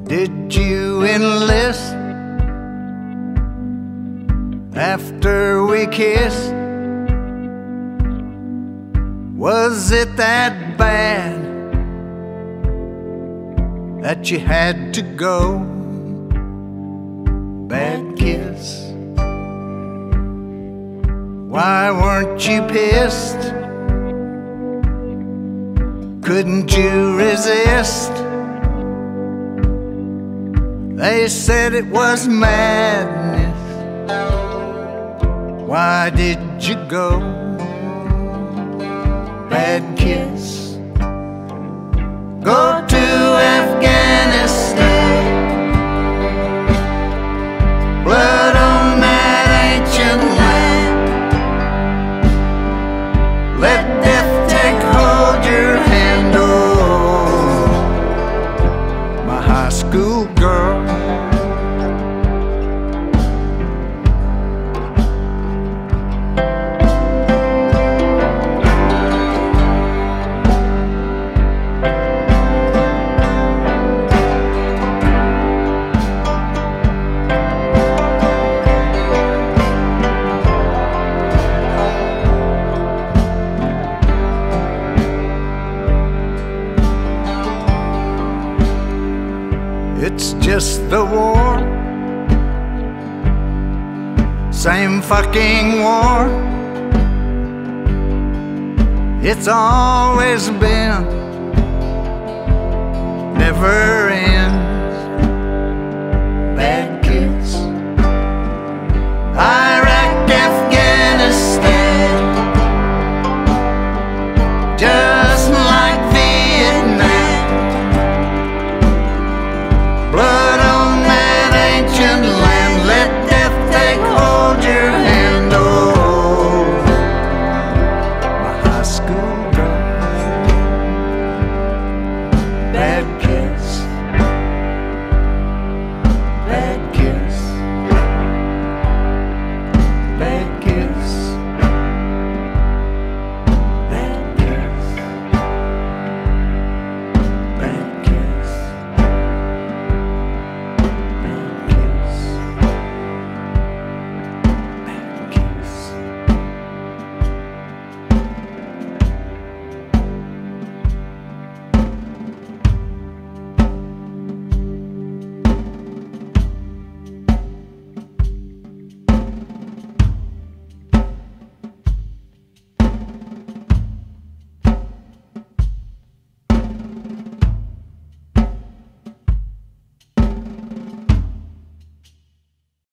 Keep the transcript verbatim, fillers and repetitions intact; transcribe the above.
Did you enlist after we kissed? Was it that bad that you had to go? Bad kiss. Why weren't you pissed? Couldn't you resist? They said it was madness. Why did you go? Bad kiss. Go to Afghanistan. Blood on that ancient land. Let death take hold your hand. Oh, my high school girl. It's just the war, same fucking war. It's always been, never ends. Bad